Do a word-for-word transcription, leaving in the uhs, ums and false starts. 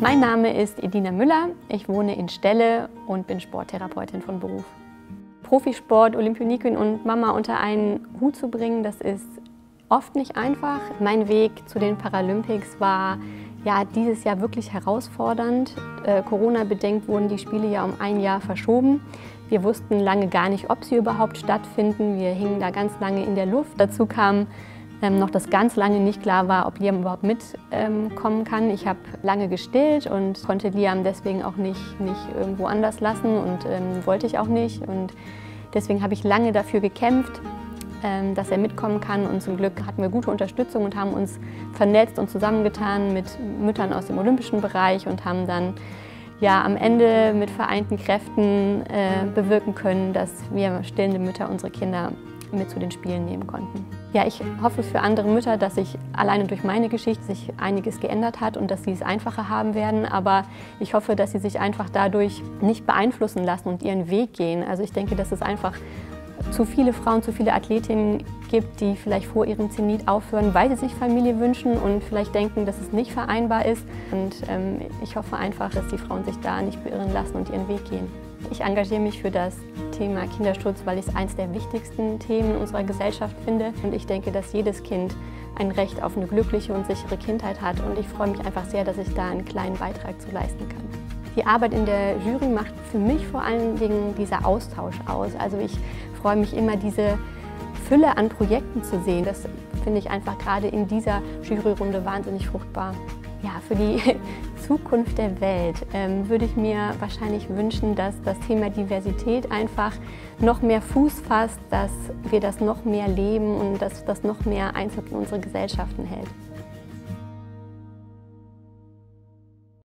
Mein Name ist Edina Müller, ich wohne in Stelle und bin Sporttherapeutin von Beruf. Profisport, Olympionikin und Mama unter einen Hut zu bringen, das ist oft nicht einfach. Mein Weg zu den Paralympics war ja, dieses Jahr wirklich herausfordernd. Äh, Corona-bedingt wurden die Spiele ja um ein Jahr verschoben. Wir wussten lange gar nicht, ob sie überhaupt stattfinden. Wir hingen da ganz lange in der Luft. Dazu kam ähm, noch, dass ganz lange nicht klar war, ob Liam überhaupt mitkommen ähm, kann. Ich habe lange gestillt und konnte Liam deswegen auch nicht, nicht irgendwo anders lassen und ähm, wollte ich auch nicht. Und deswegen habe ich lange dafür gekämpft, dass er mitkommen kann, und zum Glück hatten wir gute Unterstützung und haben uns vernetzt und zusammengetan mit Müttern aus dem olympischen Bereich und haben dann ja, am Ende mit vereinten Kräften äh, bewirken können, dass wir stillende Mütter unsere Kinder mit zu den Spielen nehmen konnten. Ja, ich hoffe für andere Mütter, dass sich alleine durch meine Geschichte sich einiges geändert hat und dass sie es einfacher haben werden, aber ich hoffe, dass sie sich einfach dadurch nicht beeinflussen lassen und ihren Weg gehen. Also ich denke, dass es einfach zu viele Frauen, zu viele Athletinnen gibt, die vielleicht vor ihrem Zenit aufhören, weil sie sich Familie wünschen und vielleicht denken, dass es nicht vereinbar ist. Und ähm, ich hoffe einfach, dass die Frauen sich da nicht beirren lassen und ihren Weg gehen. Ich engagiere mich für das Thema Kinderschutz, weil ich es eines der wichtigsten Themen unserer Gesellschaft finde. Und ich denke, dass jedes Kind ein Recht auf eine glückliche und sichere Kindheit hat. Und ich freue mich einfach sehr, dass ich da einen kleinen Beitrag zu leisten kann. Die Arbeit in der Jury macht für mich vor allen Dingen dieser Austausch aus. Also ich freue mich immer, diese Fülle an Projekten zu sehen. Das finde ich einfach gerade in dieser Juryrunde wahnsinnig fruchtbar. Ja, für die Zukunft der Welt ähm, würde ich mir wahrscheinlich wünschen, dass das Thema Diversität einfach noch mehr Fuß fasst, dass wir das noch mehr leben und dass das noch mehr Einzug in unsere Gesellschaften hält.